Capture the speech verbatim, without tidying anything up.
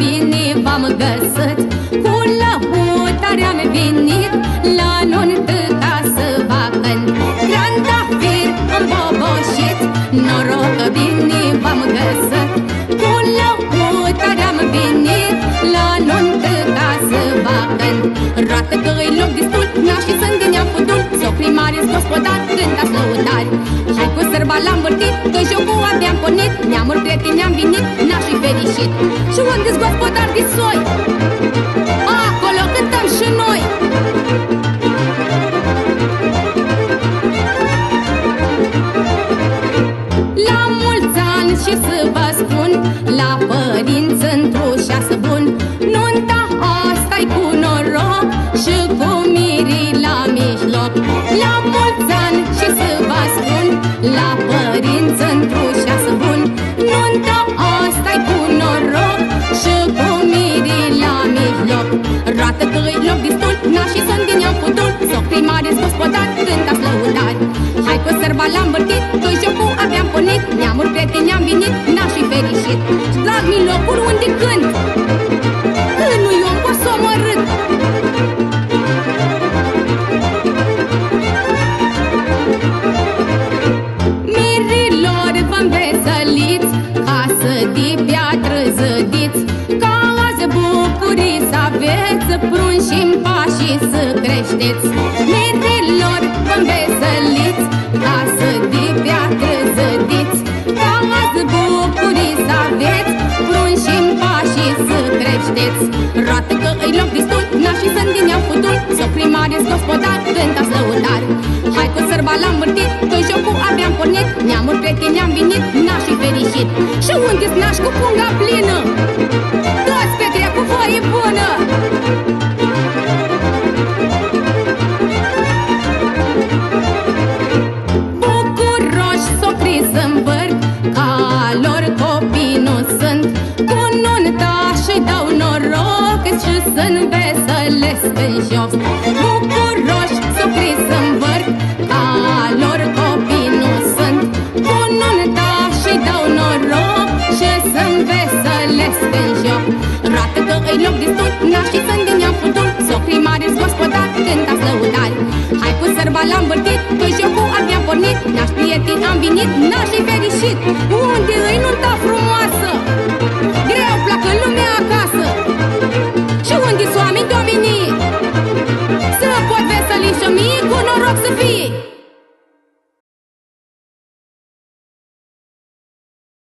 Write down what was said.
bine v-am găsit, cu lăutare am venit la nuntă ca să vă cânt. Trandafir îmboboșit, noroc că bine v-am găsit, cu lăutare am venit la nuntă ca să vă cânt. Roată că-i loc destul, nașii sunt din neam fudul, socrii mari-s gospodari, cântați lăutari. Hai cu sărba l-am vârtit, că jocul abia-am pornit, neamuri prieteni ne-am venit, nașii fericit. Și unde-s gospodari de soi? Acolo cântăm și noi. La mulți ani și să vă spun, la părinți într-ușeasă bun, nunta asta-i cu noroc și cu mirii la mijloc. La mulți ani și să vă spun, la părinți într-ușeasă bun, nunta asta-i cu noroc și cu mirii la mijloc. Roată că-i loc destul, nașii sunt din neam fudul, socrii mari-s gospodari, cântați lăutari. Hai cu sărba l-am vârtit, că-i jocul abia-am pornit, neamuri prieteni ne-am venit, nașii fericit. Drag mi locul unde cânt, că nu-i om o s-o mărât. Mirilor v-am veseliți, casă de piatră zădiți, ca azi bucurii să aveți, prunși și-n pașii să creșteți. Mirilor v-am veseliți, casă de piatră zădiți, ca azi bucurii să aveți, prunși și-n pașii să creșteți. Roată că-i loc destul, nașii sunt din neam fudul, socrii mari-s gospodari, cântați lăutari. Hai cu sărba l-am vârtit, că-i jocul abia-am pornit, neamuri prieteni ne-am venit, nașii fericit. Și unde-s nași cu punga plină? Toți petrec cu voie bună! Bucuroși socrii s-învârt, ca lor copii nu sunt, cu nunta și-i dau noroc și să-n veselesc în joc. Bucuroși socrii s-învârt, ca lor copii nu sunt, cu nunta și-i dau noroc și să-n veselesc în joc. Roată că-i loc destul, nașii sunt din neam fudul, socrii mari-s gospodari, cântați lăutari. Hai cu sărba l-am vârtit, că jocul abia pornit, nași prieteni am venit, nașii fericit.